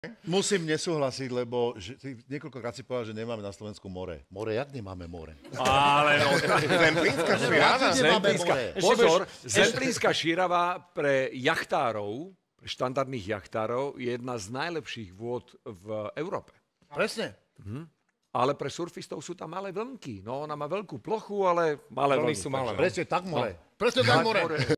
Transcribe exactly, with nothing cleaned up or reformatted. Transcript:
Musím nesúhlasiť, lebo že, ty niekoľkokrát si povedal, že nemáme na Slovensku more. More, jak nemáme more? Ale no, Zemplínska šírava. Zemplínska, pozor, Zemplínska šírava pre jachtárov, pre štandardných jachtárov, je jedna z najlepších vôd v Európe. Presne. Mhm. Ale pre surfistov sú tam malé vlnky. No, ona má veľkú plochu, ale malé vlny sú malé. Presne tak more. Presne tak more.